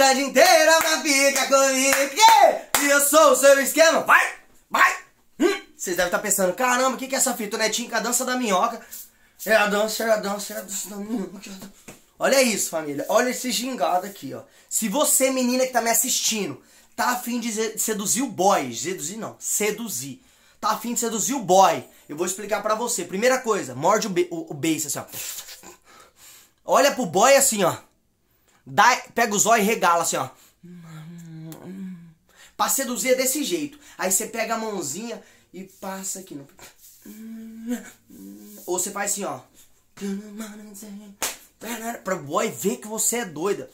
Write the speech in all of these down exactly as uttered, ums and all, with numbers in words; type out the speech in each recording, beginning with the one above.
cidade inteira pra ficar comigo. Que eu sou o seu esquema. Vai, vai. Hum. Vocês devem estar pensando, caramba, o que, que é essa fita? O Netinho com a dança da minhoca. É a dança, é a dança, é a dança da minhoca. Olha isso, família. Olha esse gingado aqui, ó. Se você, menina que tá me assistindo, tá afim de seduzir o boy. Seduzir não, seduzir. Tá afim de seduzir o boy. Eu vou explicar pra você. Primeira coisa, morde o, be o, o beiço assim, ó. Olha pro boy assim, ó. Dá, pega o zóio e regala assim, ó. Pra seduzir é desse jeito. Aí você pega a mãozinha e passa aqui no... Ou você faz assim, ó. Pra o boy ver que você é doida.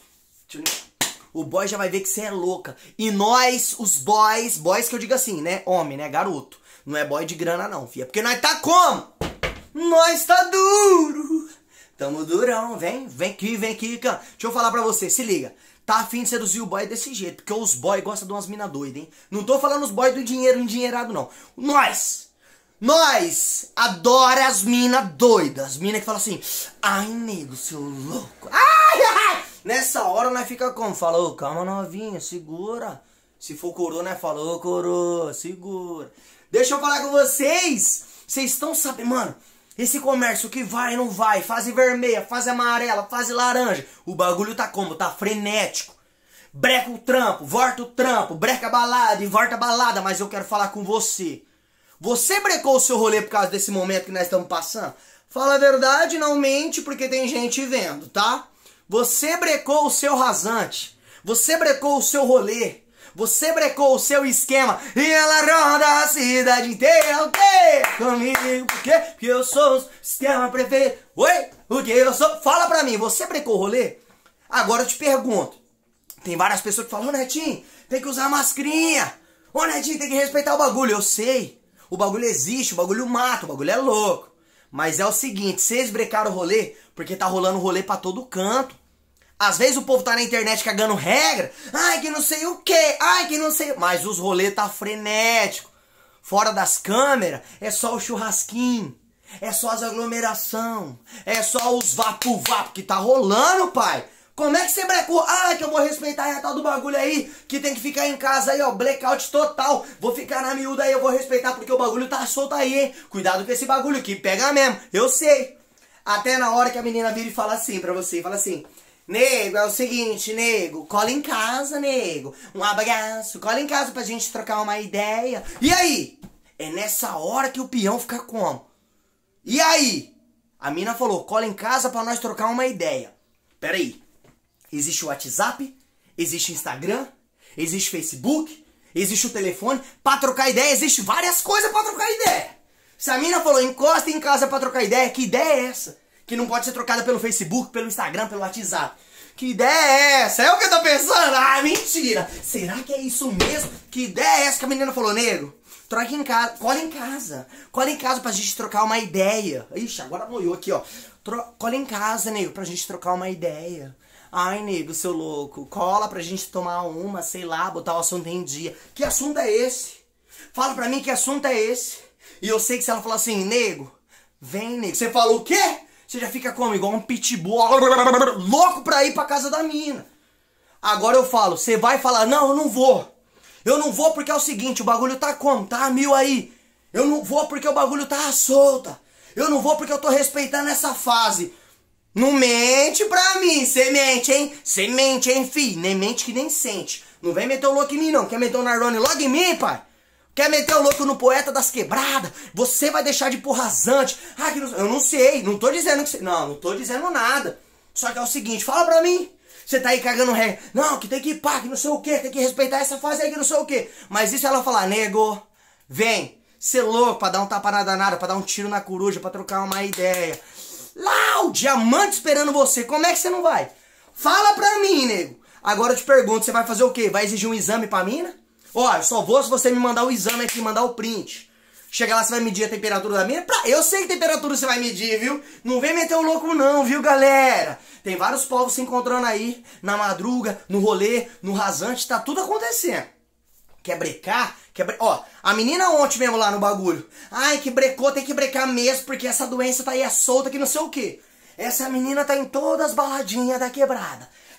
O boy já vai ver que você é louca. E nós, os boys, boys que eu digo assim, né? Homem, né? Garoto. Não é boy de grana não, filha. Porque nós tá como? Nós tá duro. Tamo durão. Vem, vem aqui, vem aqui. Deixa eu falar pra você, se liga. Tá afim de seduzir o boy desse jeito. Porque os boys gostam de umas minas doidas, hein? Não tô falando os boys do dinheiro endinheirado, não. Nós! Nós adora as minas doidas. As minas que falam assim, ai, nego, seu louco. Ai, ai. Nessa hora nós fica como? Falou, calma novinha, segura. Se for coroa, né? Falou, coroa, segura. Deixa eu falar com vocês. Vocês estão sabendo, mano, esse comércio que vai, não vai, fase vermelha, fase amarela, fase laranja. O bagulho tá como? Tá frenético. Breca o trampo, volta o trampo, breca a balada e volta a balada. Mas eu quero falar com você. Você brecou o seu rolê por causa desse momento que nós estamos passando? Fala a verdade, não mente, porque tem gente vendo, tá? Você brecou o seu rasante. Você brecou o seu rolê. Você brecou o seu esquema. E ela roda a cidade inteira. O quê? Comigo, por quê? Porque eu sou o esquema prefeito. Oi? O que eu sou? Fala pra mim, você brecou o rolê? Agora eu te pergunto. Tem várias pessoas que falam, ô Netinho, tem que usar mascarinha. Ô Netinho, tem que respeitar o bagulho. Eu sei. O bagulho existe, o bagulho mata, o bagulho é louco. Mas é o seguinte, vocês brecaram o rolê porque tá rolando rolê pra todo canto. Às vezes o povo tá na internet cagando regra. Ai, que não sei o que, ai, que não sei... Mas os rolês tá frenético. Fora das câmeras, é só o churrasquinho. É só as aglomeração. É só os vapo-vapo que tá rolando, pai. Como é que você brecou? Ah, que eu vou respeitar a tal do bagulho aí, que tem que ficar em casa aí, ó, blackout total. Vou ficar na miúda aí, eu vou respeitar porque o bagulho tá solto aí, hein. Cuidado com esse bagulho que pega mesmo, eu sei. Até na hora que a menina vira e fala assim pra você, fala assim, nego, é o seguinte, nego, cola em casa, nego. Um abraço, cola em casa pra gente trocar uma ideia. E aí? É nessa hora que o peão fica como? E aí? A mina falou, cola em casa pra nós trocar uma ideia. Pera aí. Existe o WhatsApp, existe o Instagram, existe o Facebook, existe o telefone. Pra trocar ideia, existe várias coisas pra trocar ideia. Se a mina falou, encosta em casa pra trocar ideia, que ideia é essa? Que não pode ser trocada pelo Facebook, pelo Instagram, pelo WhatsApp. Que ideia é essa? É o que eu tô pensando? Ah, mentira. Será que é isso mesmo? Que ideia é essa que a menina falou, nego? Troca em casa, cola em casa. Cola em casa pra gente trocar uma ideia. Ixi, agora moiou aqui, ó. Tro cola em casa, nego, pra gente trocar uma ideia. Ai, nego, seu louco, cola pra gente tomar uma, sei lá, botar o assunto em dia. Que assunto é esse? Fala pra mim que assunto é esse. E eu sei que se ela falar assim, nego, vem, nego. Você falou o quê? Você já fica como? Igual um pitbull, louco pra ir pra casa da mina. Agora eu falo, você vai falar, não, eu não vou. Eu não vou porque é o seguinte, o bagulho tá como? Tá a mil aí. Eu não vou porque o bagulho tá solta. Eu não vou porque eu tô respeitando essa fase. Não mente pra mim, cê mente, hein? Cê mente, hein, fi? Nem mente que nem sente. Não vem meter o louco em mim, não. Quer meter o Nardone logo em mim, pai? Quer meter o louco no poeta das quebradas? Você vai deixar de pôr rasante. Ah, que não... Eu não sei, não tô dizendo que você... Não, não tô dizendo nada. Só que é o seguinte, fala pra mim. Você tá aí cagando regra. Não, que tem que ir pá, que não sei o quê. Tem que respeitar essa fase aí, que não sei o quê. Mas e se ela falar, nego, vem. Cê louco pra dar um tapa na danada, pra dar um tiro na coruja, pra trocar uma ideia. Lá, o diamante esperando você. Como é que você não vai? Fala pra mim, nego. Agora eu te pergunto, você vai fazer o quê? Vai exigir um exame pra mina? Ó, eu só vou se você me mandar o exame aqui, mandar o print. Chega lá, você vai medir a temperatura da mina? Pra... Eu sei que temperatura você vai medir, viu? Não vem meter o louco não, viu, galera? Tem vários povos se encontrando aí, na madruga, no rolê, no rasante, tá tudo acontecendo. Quer brecar? Quer bre... Ó, a menina ontem mesmo lá no bagulho. Ai, que brecou, tem que brecar mesmo, porque essa doença tá aí solta, que não sei o quê. Essa menina tá em todas as baladinhas da quebrada.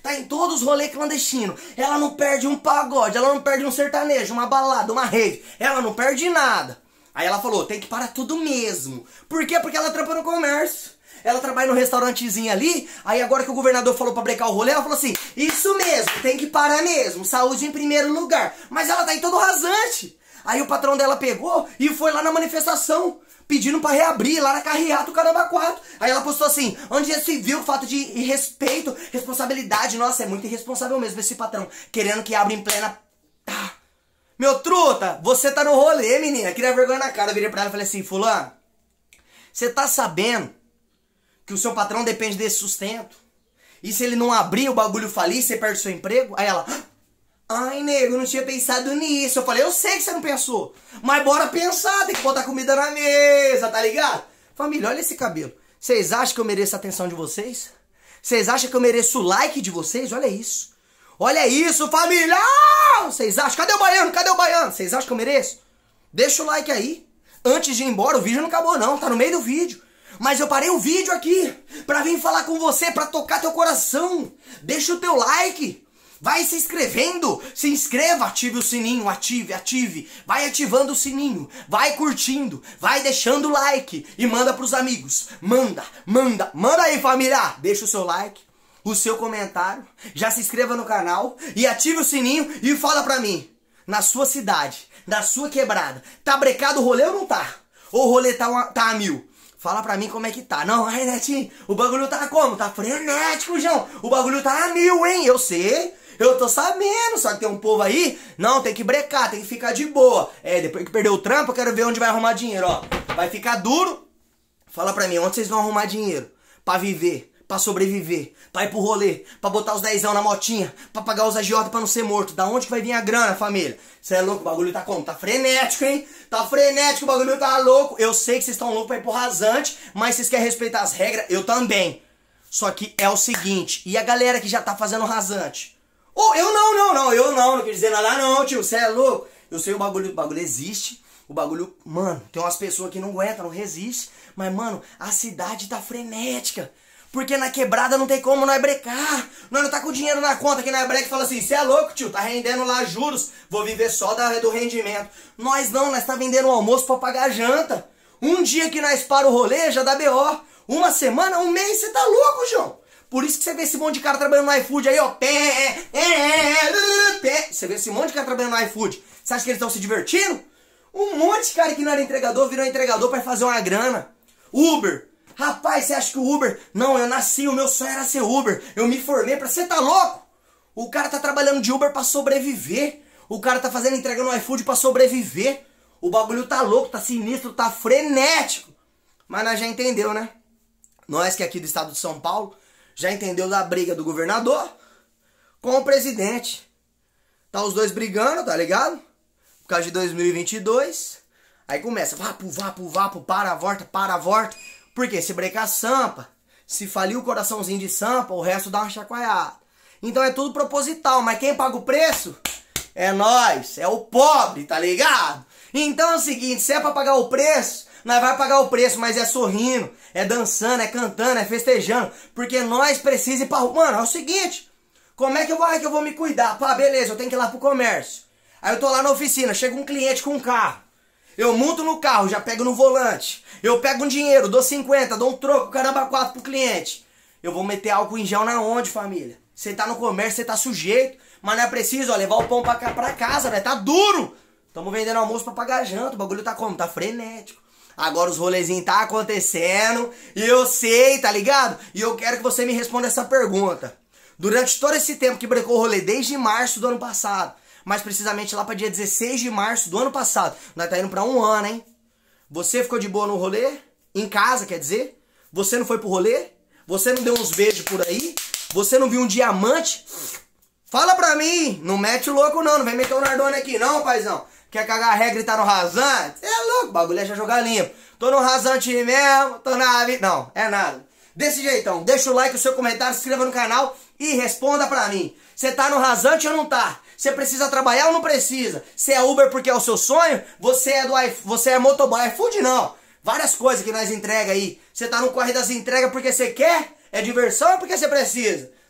tá em todos os rolês clandestinos. Ela não perde um pagode, ela não perde um sertanejo, uma balada, uma rave. Ela não perde nada. Aí ela falou, tem que parar tudo mesmo. Por quê? Porque ela trampa no comércio. Ela trabalha no restaurantezinho ali, aí agora que o governador falou pra brecar o rolê, ela falou assim, isso mesmo, tem que parar mesmo, saúde em primeiro lugar. Mas ela tá em todo rasante. Aí o patrão dela pegou e foi lá na manifestação, pedindo pra reabrir, lá na Carreata, o Caramba quatro. Aí ela postou assim, onde já se viu o fato de respeito, responsabilidade. Nossa, é muito irresponsável mesmo esse patrão, querendo que abra em plena... Ah. Meu truta, você tá no rolê, menina, queria vergonha na cara. Eu virei pra ela e falei assim, fulano, você tá sabendo que o seu patrão depende desse sustento? E se ele não abrir, o bagulho falir, você perde seu emprego? Aí ela... Ai, nego, não tinha pensado nisso. Eu falei, eu sei que você não pensou, mas bora pensar, tem que botar comida na mesa, tá ligado? Família, olha esse cabelo. Vocês acham que eu mereço a atenção de vocês? Vocês acham que eu mereço o like de vocês? Olha isso. Olha isso, família! Vocês acham? Cadê o baiano? Cadê o baiano? Vocês acham que eu mereço? Deixa o like aí. Antes de ir embora, o vídeo não acabou não, tá no meio do vídeo. Mas eu parei o vídeo aqui pra vir falar com você, pra tocar teu coração. Deixa o teu like. Vai se inscrevendo, se inscreva, ative o sininho, ative, ative. Vai ativando o sininho, vai curtindo, vai deixando o like e manda pros amigos. Manda, manda, manda aí, família. Deixa o seu like, o seu comentário, já se inscreva no canal e ative o sininho e fala pra mim, na sua cidade, na sua quebrada, tá brecado o rolê ou não tá? Ou o rolê tá, uma, tá a mil? Fala pra mim como é que tá. Não, aí, Netinho, o bagulho tá como? Tá frenético, João. O bagulho tá a mil, hein? Eu sei, eu tô sabendo. Só que tem um povo aí, não, tem que brecar, tem que ficar de boa. É, depois que perder o trampo, eu quero ver onde vai arrumar dinheiro, ó. Vai ficar duro. Fala pra mim, onde vocês vão arrumar dinheiro? Pra viver, pra sobreviver, pra ir pro rolê, pra botar os dezão na motinha, pra pagar os agiotas pra não ser morto. Da onde que vai vir a grana, família? Cê é louco, o bagulho tá como? Tá frenético, hein? Tá frenético, o bagulho tá louco. Eu sei que vocês estão loucos pra ir pro rasante, mas vocês querem respeitar as regras, eu também. Só que é o seguinte, e a galera que já tá fazendo rasante? Oh, eu não, não, não, eu não, não quis dizer nada não, tio, cê é louco. Eu sei o bagulho, o bagulho existe, o bagulho, mano, tem umas pessoas que não aguentam, não resistem, mas, mano, a cidade tá frenética. Porque na quebrada não tem como nós brecar. Nós não tá com dinheiro na conta que nós breca e fala assim, cê é louco, tio, tá rendendo lá juros, vou viver só da, do rendimento. Nós não, nós tá vendendo o almoço pra pagar a janta. Um dia que nós para o rolê já dá B O. Uma semana, um mês, você tá louco, João. Por isso que você vê esse monte de cara trabalhando no iFood aí, ó. Você vê esse monte de cara trabalhando no iFood. Você acha que eles estão se divertindo? Um monte de cara que não era entregador virou entregador pra fazer uma grana. Uber. Rapaz, você acha que o Uber... Não, eu nasci, o meu sonho era ser Uber. Eu me formei pra... Você tá louco? O cara tá trabalhando de Uber pra sobreviver. O cara tá fazendo entrega no iFood pra sobreviver. O bagulho tá louco, tá sinistro, tá frenético. Mas nós já entendeu, né? Nós que é aqui do estado de São Paulo, já entendeu da briga do governador com o presidente. Tá os dois brigando, tá ligado? Por causa de dois mil e vinte e dois. Aí começa, vapo, vapo, vapo, para, volta, para, volta. Porque se brecar sampa, se falir o coraçãozinho de sampa, o resto dá uma chacoalhada. Então é tudo proposital, mas quem paga o preço é nós, é o pobre, tá ligado? Então é o seguinte, se é pra pagar o preço, nós vai pagar o preço, mas é sorrindo, é dançando, é cantando, é festejando, porque nós precisamos ir pra... Mano, é o seguinte, como é que eu vou, é que eu vou me cuidar? Pá, beleza, eu tenho que ir lá pro comércio. Aí eu tô lá na oficina, chega um cliente com um carro. Eu monto no carro, já pego no volante. Eu pego um dinheiro, dou cinquenta, dou um troco, caramba, quatro pro cliente. Eu vou meter álcool em gel na onde, família? Você tá no comércio, você tá sujeito. Mas não é preciso, ó, levar o pão pra, cá, pra casa, velho. Tá duro. Tamo vendendo almoço pra pagar janta. O bagulho tá como? Tá frenético. Agora os rolezinhos tá acontecendo. E eu sei, tá ligado? E eu quero que você me responda essa pergunta. Durante todo esse tempo que brecou o rolê, desde março do ano passado, mais precisamente lá para dia dezesseis de março do ano passado. Nós tá indo para um ano, hein? Você ficou de boa no rolê? Em casa, quer dizer? Você não foi pro rolê? Você não deu uns beijos por aí? Você não viu um diamante? Fala pra mim! Não mete o louco não, não vem meter o Nardone aqui não, paizão. Quer cagar a regra e tá no rasante? Você é louco, o bagulho é já jogar limpo. Tô no rasante mesmo, tô na vida... Não, é nada. Desse jeitão, deixa o like, o seu comentário, se inscreva no canal e responda pra mim. Você tá no rasante ou não tá? Você precisa trabalhar ou não precisa? Você é Uber porque é o seu sonho? Você é do iFood, você é motoboy, iFood não. Várias coisas que nós entrega aí. Você tá no corre das entregas porque você quer? É diversão ou porque você precisa?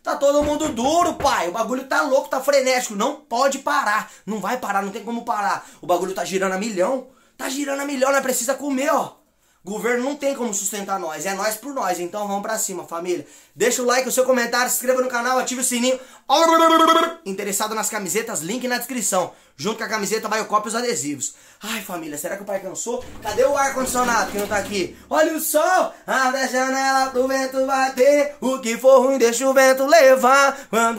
Tá todo mundo duro, pai. O bagulho tá louco, tá frenético. Não pode parar. Não vai parar, não tem como parar. O bagulho tá girando a milhão. Tá girando a milhão, nós precisa comer, ó. Governo não tem como sustentar nós, é nós por nós. Então vamos pra cima, família. Deixa o like, o seu comentário, se inscreva no canal, ative o sininho. Interessado nas camisetas, link na descrição. Junto com a camiseta vai o copo e os adesivos. Ai, família, será que o pai cansou? Cadê o ar-condicionado que não tá aqui? Olha o sol, abre a janela pro vento bater. O que for ruim deixa o vento levar. Quando